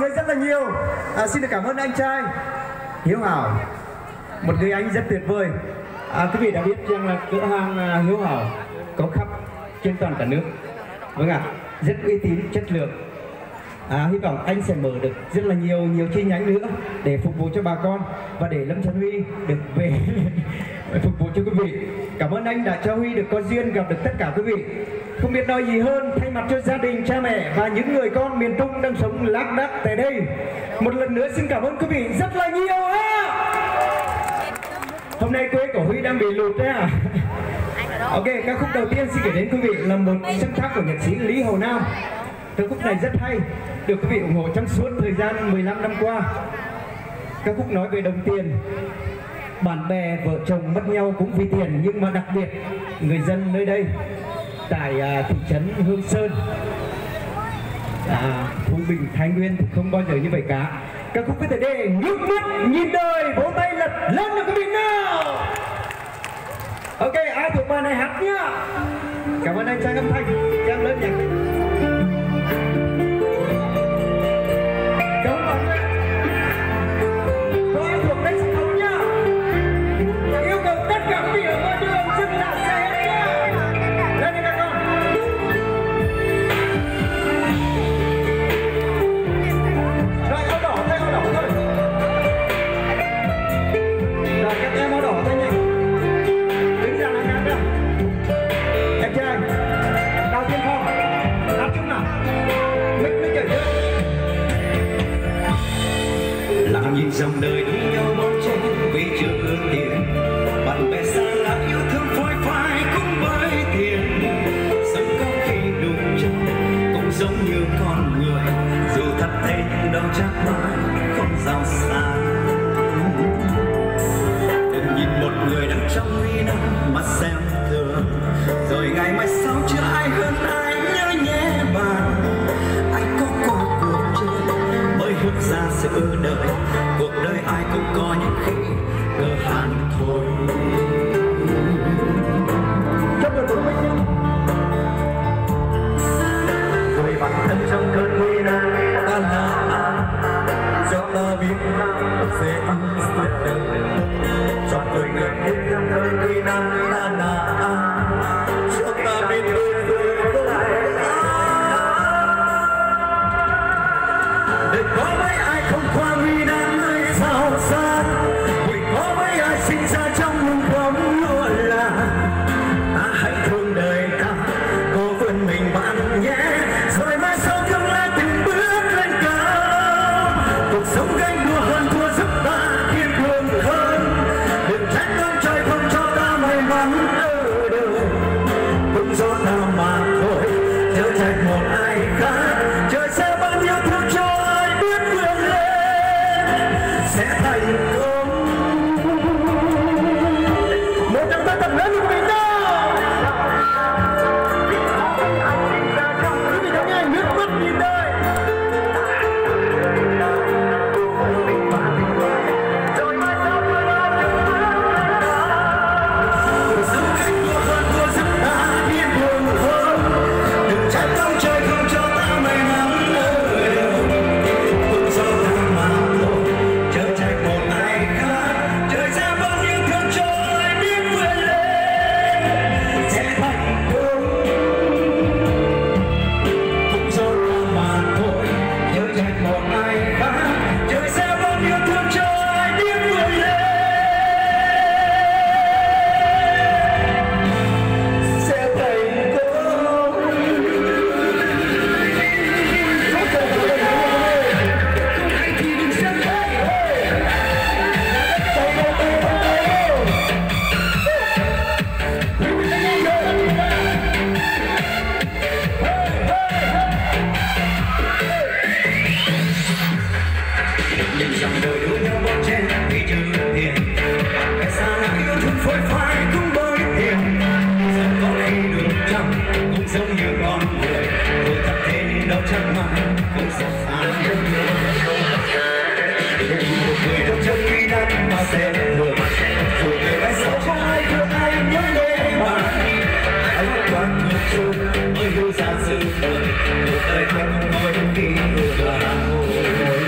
người rất là nhiều. Xin được cảm ơn anh trai Hiếu Hảo, một người anh rất tuyệt vời. Quý vị đã biết rằng là cửa hàng Hiếu Hảo có khắp trên toàn cả nước. Vâng ạ, rất uy tín, chất lượng. Hy vọng anh sẽ mở được rất là nhiều chi nhánh nữa để phục vụ cho bà con và để Lâm Trần Huy được về phục vụ cho quý vị. Cảm ơn anh đã cho Huy được có duyên gặp được tất cả quý vị. Không biết nói gì hơn, thay mặt cho gia đình, cha mẹ và những người con miền Trung đang sống lác đác tại đây, một lần nữa xin cảm ơn quý vị rất là nhiều ha. Hôm nay quê của Huy đang bị lụt đấy à? Ok, ca khúc đầu tiên xin gửi đến quý vị là một sáng tác của nhạc sĩ Lý Hầu Nam. Ca khúc này rất hay, được quý vị ủng hộ trong suốt thời gian 15 năm qua. Ca khúc nói về đồng tiền. Bạn bè, vợ chồng mất nhau cũng vì tiền, nhưng mà đặc biệt người dân nơi đây tại thị trấn Hương Sơn, Phú Bình, Thái Nguyên thì không bao giờ như vậy cả. Ca khúc với tựa đề Nước mắt nhìn đời, vỗ tay lật lên được quý vị nào. Ok, ai thuộc bài này hát nhá. Cảm ơn anh trai âm thanh, em lớn nhạc. Nhìn dòng đời đi nhau bon chen vì chưa ước tiền, bạn bè xa lạ yêu thương phôi phai cũng bởi tiền. Sống có khi đụng chân cũng giống như con người, dù thật thế nhưng đâu chắc mãi không giàu sang. Đừng nhìn một người đang trong nguy nan mà xem thường, rồi ngày mai sau chưa ai hơn ai nhớ nhé bạn. Anh có cuộc chơi mới bước ra sự đời, cuộc đời ai cũng có những khi cơ hạn thôi. Người bản thân trong cơn nguy nan ta là ai, cho ta biết sẽ giết đời. Chọn người biết trong cơn nguy nan ta là ai, cho ta biết đời có mấy ai không qua nguy nan hay sao san, vì có mấy ai sinh ra trong vùng bóng lúa là. Ta hãy thương đời ta, cố vươn mình bạn nhé, rồi mai sau tương lai từng bước lên cao. Cuộc sống ganh đua hơn thua giúp ta kiên cường hơn, đừng trách ông trời không cho ta may mắn ở đời, cũng do ta mà thôi, chớ trách một ai khác. Trời sẽ ban yêu thương cho ai biết vươn lên sẽ thành công. Một trong ta tầm lớn của mình đâu. Quý vị thấy ngay nước mắt nhìn đời. Rồi mai sau tôi là cuộc sống cách đua hơn thua giúp ta điên cuồng hơn, đừng trách ông trời không cho ta may mắn ở đời, cũng do ta mà thôi, chớ trách một ai khác. Trời sẽ ban yêu thương cho ai biết vươn lên sẽ thành công, cũng do ta mà thôi, chớ trách một ai khác. Trời sẽ ban yêu thương cho ai biết vươn lên sẽ thành công. Nhìn dòng đời đua nhau bon chen vì chưa tiền, bạn bè xa lạ yêu thương phôi phai cũng bởi tiền. Sống có khi đường trong cũng giống như con người, dù thật thế nhưng đâu chắc mãi cũng sẽ xa hơn. Một người trong chân nguy nan mà sẽ thường, dù người mai sau không ai thương ai nhớ đến bạn. Anh quan ngược chung mới hiểu ra sự đời, cuộc đời không nói khi vừa là hồi.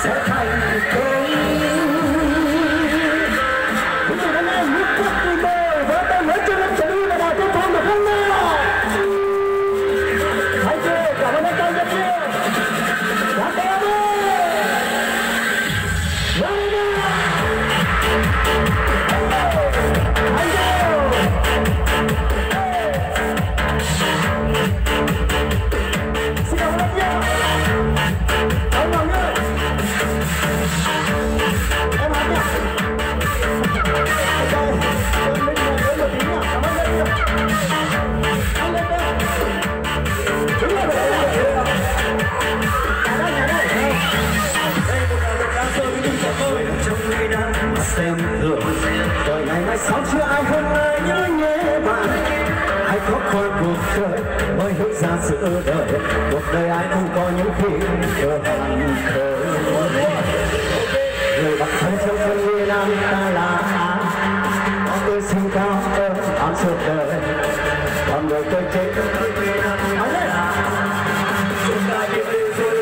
sẽ thành công. Chúng tôi đã nghe nước quốc quy mô với tên nói chung lâm Trấn Huy là đài Tuyên Thông được không nào? Hay chưa? Cảm ơn anh ta rất nhiều. Cảm ơn em ơi. Xem thường đời này mai sau chưa ai hơn ai nhớ nhé bạn. Hãy thoát khỏi cuộc đời mới hướng ra giữa đời. Cuộc đời ai không có những khi cơ hàng khởi. Người bạn thân trong thân Việt Nam ta là ai? Có người sinh cao ơn án suốt đời, còn người tôi chết tôi Việt Nam nói là chúng ta yêu rồi.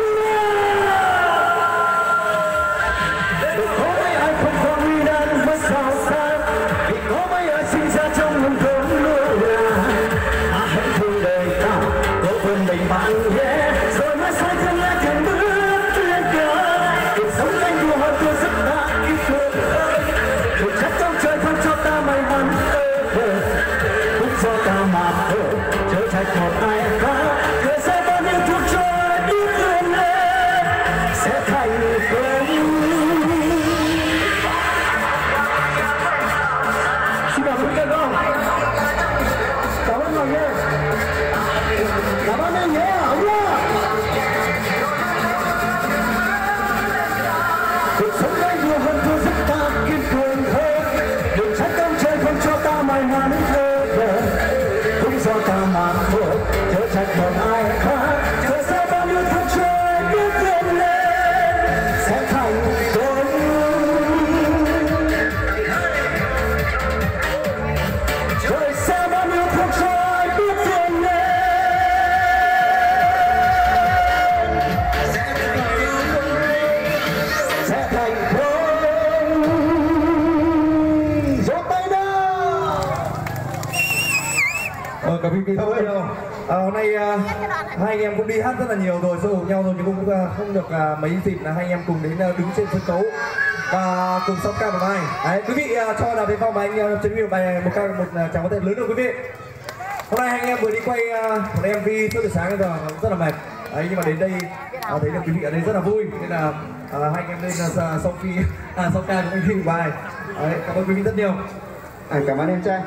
Hôm nay hai anh em cũng đi hát rất là nhiều rồi, sôi cùng nhau rồi, nhưng cũng không được mấy dịp là hai anh em cùng đến đứng trên sân khấu và cùng song ca một bài. Đấy, quý vị cho là về phòng anh chuẩn bị một tràng có thể lớn được quý vị. Hôm nay hai anh em vừa đi quay một MV suốt từ sáng đến giờ rất là mệt. Đấy, nhưng mà đến đây thấy được quý vị ở đây rất là vui, nên là hai anh em lên song ca cũng đi một bài. Đấy, cảm ơn quý vị rất nhiều. Cảm ơn em trai.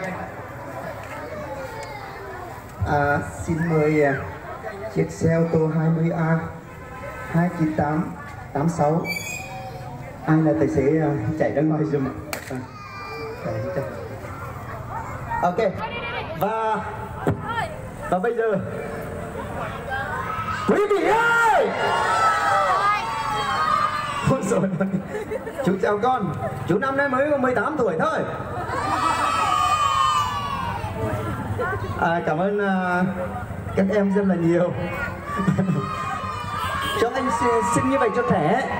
Xin mời chiếc xe ô tô 20A 29886. Ai là tài xế chạy ra ngoài giùm. Ok. Và bây giờ quý vị ơi, ôi rồi, chú chào con. Chú năm nay mới có 18 tuổi thôi. Cảm ơn các em rất là nhiều. Cho anh xin như vậy cho trẻ.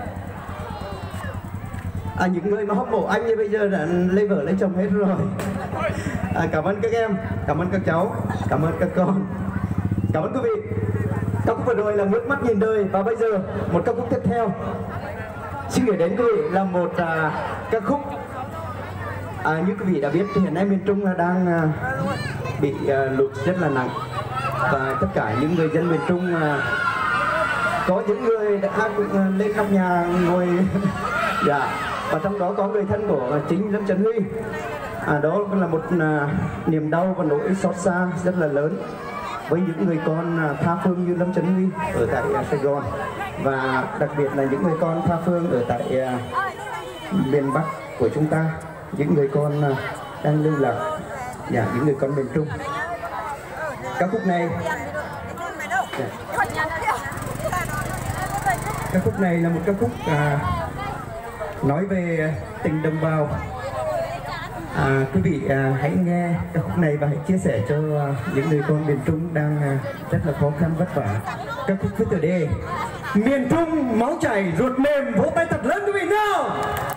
Những người mà hâm mộ anh như bây giờ đã lấy vợ lấy chồng hết rồi. Cảm ơn các em, cảm ơn các cháu, cảm ơn các con, cảm ơn quý vị. Ca khúc vừa rồi là Nước Mắt Nhìn Đời, và bây giờ một ca khúc tiếp theo xin gửi đến quý vị là một ca khúc như quý vị đã biết thì hiện nay miền Trung là đang bị lụt rất là nặng, và tất cả những người dân miền Trung có những người đã cũng lên trong nhà ngồi dạ, và trong đó có người thân của chính Lâm Trấn Huy. Đó là một niềm đau và nỗi xót xa rất là lớn với những người con tha phương như Lâm Trấn Huy ở tại Sài Gòn, và đặc biệt là những người con tha phương ở tại miền Bắc của chúng ta, những người con đang lưu lạc, những người con miền Trung. Ca khúc này là một ca khúc nói về tình đồng bào. Quý vị hãy nghe ca khúc này và hãy chia sẻ cho những người con miền Trung đang rất là khó khăn vất vả. Ca khúc với tựa đề Miền Trung máu chảy ruột mềm, vỗ tay thật lớn quý vị nào.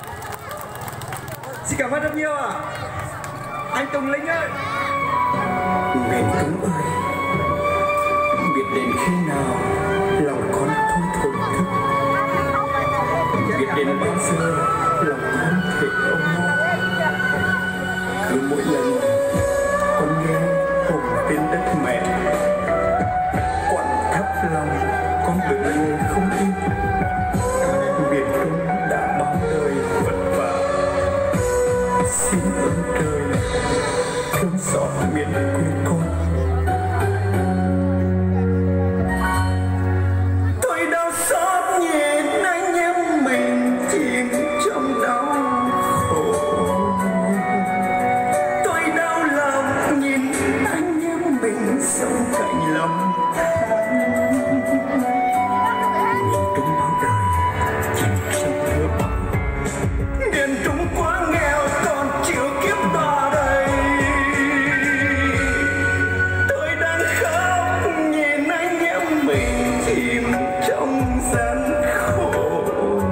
Xin cảm ơn rất nhiều ạ. Anh Tùng Linh ơi. Miền Trung ơi, biết đến khi nào lòng con thôi thổn thức, biết đến bao giờ lòng con thể ôm mong. Cứ mỗi lần con nghe hồn tên đất mẹ, quặn thắt lòng con tự nghe không tin. Miền Trung đã bao đời vất vả, xin ơn trời thương xót miền quê con. Tôi đau xót nhìn anh em mình chìm trong đau khổ, tôi đau lòng nhìn anh em mình sống cạnh lòng than. Miền Trung bao đời chìm trong mưa bão, miền Trung quá nghèo còn chịu kiếp đọa đầy. Tôi đang khóc nhìn anh em mình chìm trong gian khổ,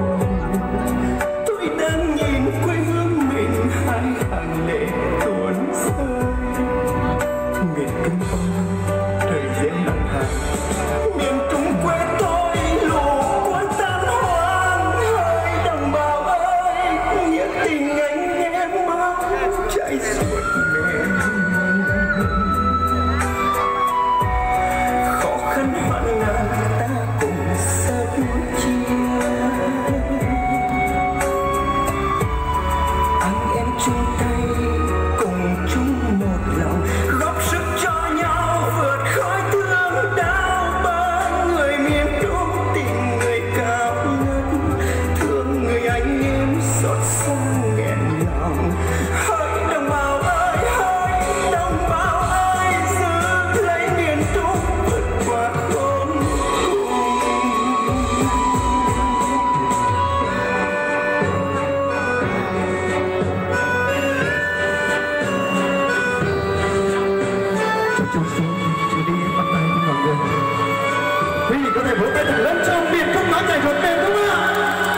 tôi đang nhìn quê hương mình hai hàng lệ tuôn rơi. Miền Trung ơi, trời rét nặng hạt, miền Trung quê tôi lũ cuốn tan hoang. Hỡi đồng bào ơi, nghĩa tình anh em máu chảy ruột mềm. Khó khăn hoạn nạn ta cùng sớt chia, anh em chung tay cùng chung một lòng, góp sức cho nhau vượt khỏi thương đau bớt. Người miền Trung tình người cao ngất, thương người anh em xót xa nghẹn lòng. Hỡi đồng bào ơi, hỡi đồng bào ơi, giữ lấy miền Trung vượt qua khốn cùng. Trong số chưa đi bắt tay với mọi người. Quý vị có thể vỗ tay thật lớn cho miền Trung máu chảy ruột mềm đúng không ạ?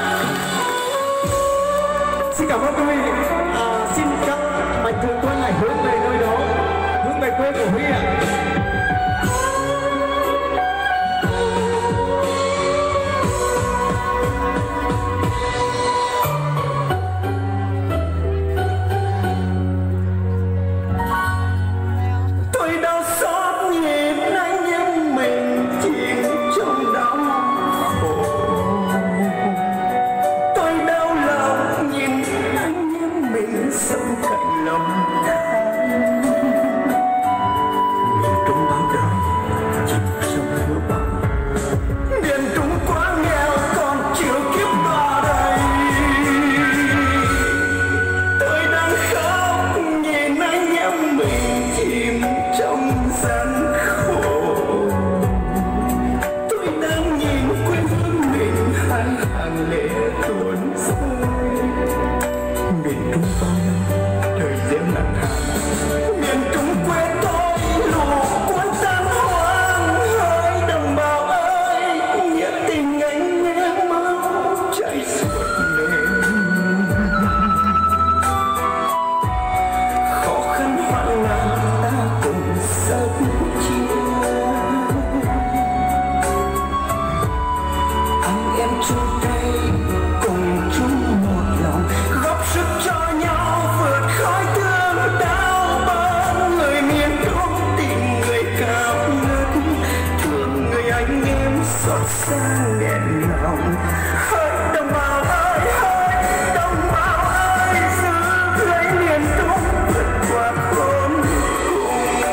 Xin cảm ơn quý vị. Xin các mạnh thường quân hãy hướng về nơi đó, hướng về quê của Huy ạ. Tôi đau xót nhìn anh em mình chìm trong đau khổ, tôi đau lòng nhìn anh em mình sống cạnh lòng than. Miền Trung bao đời chìm trong mưa bão, miền Trung quá nghèo còn chịu kiếp đọa đầy. Tôi đang khóc nhìn anh em mình chìm trong gian khổ, tôi đang nhìn quê hương mình hai hàng lệ tuôn rơi. Miền Trung bao năm trời rét nặng hạt, miền Trung quê tôi lũ cuốn tan hoang. Hỡi đồng bào ơi, nghĩa tình anh em máu chảy ruột mềm. Khó khăn hoạn nạn ta cùng sớt chia, anh em chung tay cùng chung một lòng, góp sức cho nhau vượt khỏi thương đau bớt. Người miền Trung tình người cao ngất, thương người anh em xót xa nghẹn lòng. Hỡi đồng bào ơi, hỡi đồng bào ơi, giữ lấy miền Trung vượt qua khốn cùng.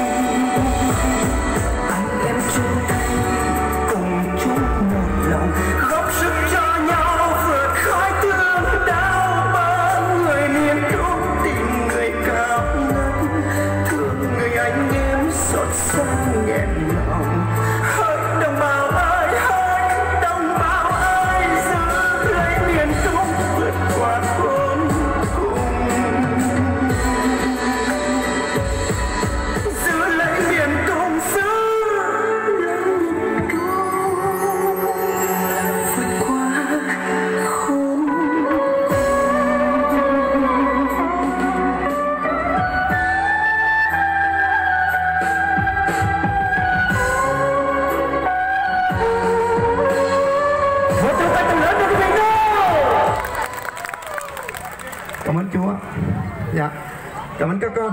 Anh em chung tay cùng chung một lòng, góp sức cho nhau vượt khỏi thương đau bớt. Người miền Trung tình người cao ngất, thương người anh em xót xa nghẹn lòng. Hỡi đồng bào ơi, hỡi đồng bào ơi, giữ Cảm ơn các con.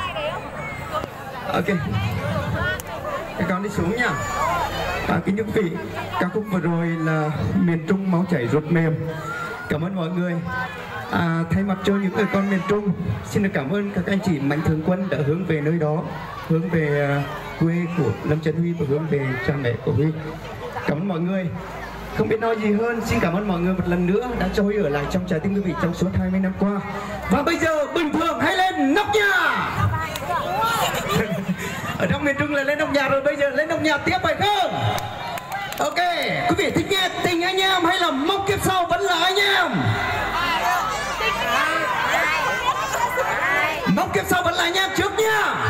Ok, các con đi xuống nha. Kính thưa quý vị, ca khúc vừa rồi là Miền Trung máu chảy ruột mềm. Cảm ơn mọi người. Thay mặt cho những người con miền Trung, xin được cảm ơn các anh chị mạnh thường quân đã hướng về nơi đó, hướng về quê của Lâm Trần Huy và hướng về cha mẹ của Huy. Cảm ơn mọi người. Không biết nói gì hơn, xin cảm ơn mọi người một lần nữa đã cho Huy ở lại trong trái tim quý vị trong suốt 20 năm qua. Và bây giờ bình thường hãy lên nóc nhà. Ở trong miền Trung là lên nóc nhà rồi, bây giờ lên nóc nhà tiếp phải không? Ok, quý vị thích nghe Tình Anh Em hay là Mong Kiếp Sau Vẫn Là Anh Em? Mong Kiếp Sau Vẫn Là Anh Em trước nha.